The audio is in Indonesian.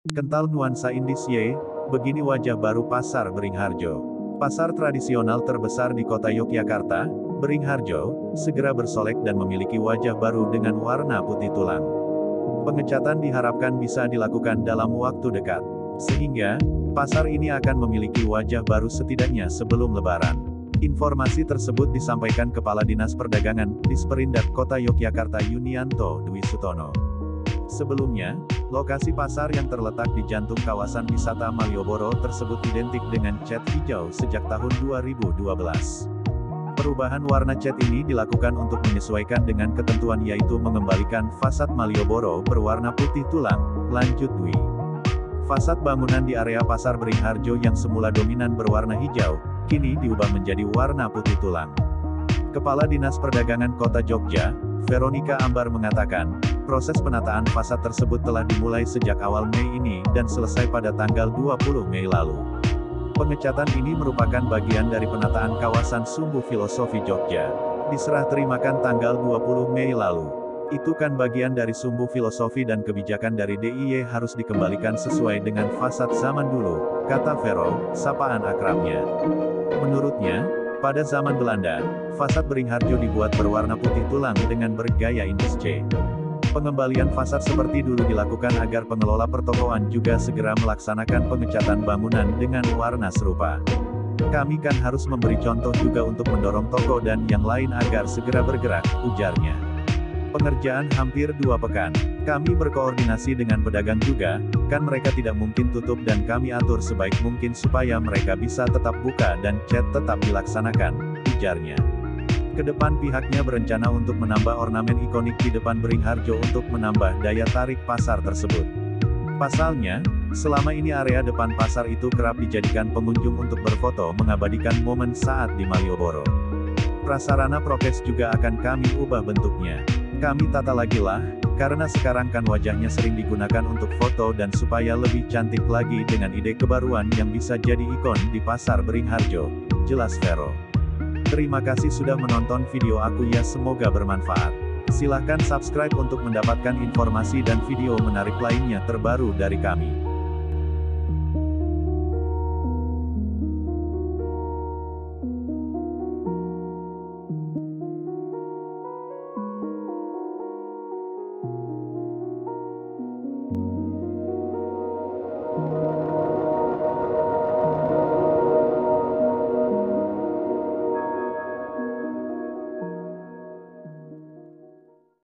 Kental nuansa Indisye, begini wajah baru Pasar Beringharjo. Pasar tradisional terbesar di kota Yogyakarta, Beringharjo, segera bersolek dan memiliki wajah baru dengan warna putih tulang. Pengecatan diharapkan bisa dilakukan dalam waktu dekat, sehingga pasar ini akan memiliki wajah baru setidaknya sebelum Lebaran. Informasi tersebut disampaikan Kepala Dinas Perdagangan, Disperindak Kota Yogyakarta Yunianto Dwi Sutono. Sebelumnya, lokasi pasar yang terletak di jantung kawasan wisata Malioboro tersebut identik dengan cat hijau sejak tahun 2012. Perubahan warna cat ini dilakukan untuk menyesuaikan dengan ketentuan yaitu mengembalikan fasad Malioboro berwarna putih tulang, lanjut Dwi. Fasad bangunan di area Pasar Beringharjo yang semula dominan berwarna hijau, kini diubah menjadi warna putih tulang. Kepala Dinas Perdagangan Kota Jogja, Veronica Ambar mengatakan, proses penataan fasad tersebut telah dimulai sejak awal Mei ini dan selesai pada tanggal 20 Mei lalu. Pengecatan ini merupakan bagian dari penataan kawasan Sumbu Filosofi Jogja. Diserah terimakan tanggal 20 Mei lalu. Itu kan bagian dari Sumbu Filosofi dan kebijakan dari DIY harus dikembalikan sesuai dengan fasad zaman dulu, kata Vero, sapaan akrabnya. Menurutnya, pada zaman Belanda, fasad Beringharjo dibuat berwarna putih tulang dengan bergaya Indische. Pengembalian fasad seperti dulu dilakukan agar pengelola pertokoan juga segera melaksanakan pengecatan bangunan dengan warna serupa. Kami kan harus memberi contoh juga untuk mendorong toko dan yang lain agar segera bergerak, ujarnya. Pengerjaan hampir 2 pekan. Kami berkoordinasi dengan pedagang juga, kan mereka tidak mungkin tutup dan kami atur sebaik mungkin supaya mereka bisa tetap buka dan cat tetap dilaksanakan, ujarnya. Kedepan pihaknya berencana untuk menambah ornamen ikonik di depan Beringharjo untuk menambah daya tarik pasar tersebut. Pasalnya, selama ini area depan pasar itu kerap dijadikan pengunjung untuk berfoto mengabadikan momen saat di Malioboro. Prasarana prokes juga akan kami ubah bentuknya. Kami tata lagi lah, karena sekarang kan wajahnya sering digunakan untuk foto dan supaya lebih cantik lagi dengan ide kebaruan yang bisa jadi ikon di Pasar Beringharjo, jelas Vero. Terima kasih sudah menonton video aku ya, semoga bermanfaat. Silahkan subscribe untuk mendapatkan informasi dan video menarik lainnya terbaru dari kami.